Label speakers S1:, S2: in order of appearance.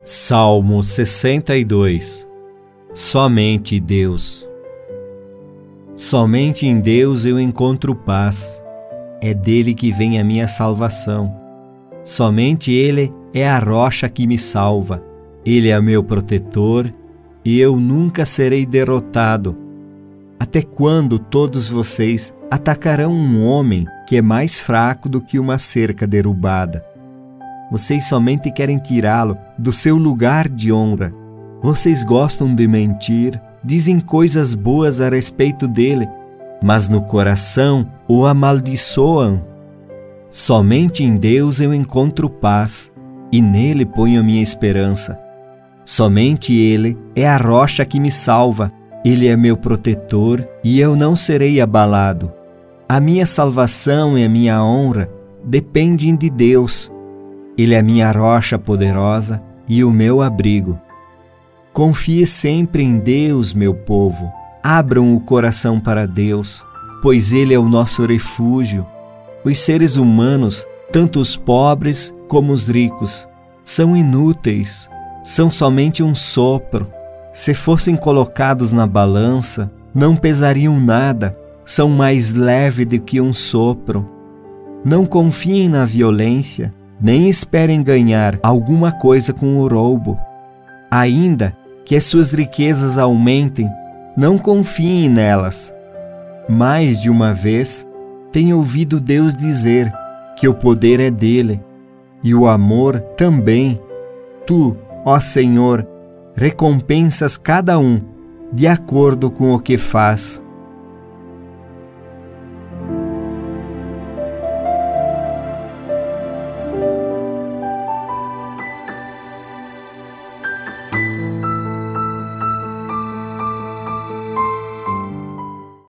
S1: Salmo 62. Somente Deus. Somente em Deus eu encontro paz. É dele que vem a minha salvação. Somente Ele é a rocha que me salva. Ele é meu protetor e eu nunca serei derrotado. Até quando todos vocês atacarão um homem que é mais fraco do que uma cerca derrubada? Vocês somente querem tirá-lo do seu lugar de honra. Vocês gostam de mentir, dizem coisas boas a respeito dele, mas no coração o amaldiçoam. Somente em Deus eu encontro paz, e nele ponho a minha esperança. Somente Ele é a rocha que me salva. Ele é meu protetor, e eu não serei abalado. A minha salvação e a minha honra dependem de Deus. Ele é a minha rocha poderosa e o meu abrigo. Confie sempre em Deus, meu povo. Abram o coração para Deus, pois Ele é o nosso refúgio. Os seres humanos, tanto os pobres como os ricos, são inúteis, são somente um sopro. Se fossem colocados na balança, não pesariam nada, são mais leves do que um sopro. Não confiem na violência, nem esperem ganhar alguma coisa com o roubo. Ainda que as suas riquezas aumentem, não confiem nelas. Mais de uma vez, tenho ouvido Deus dizer que o poder é dele, e o amor também. Tu, ó Senhor, recompensas cada um de acordo com o que faz.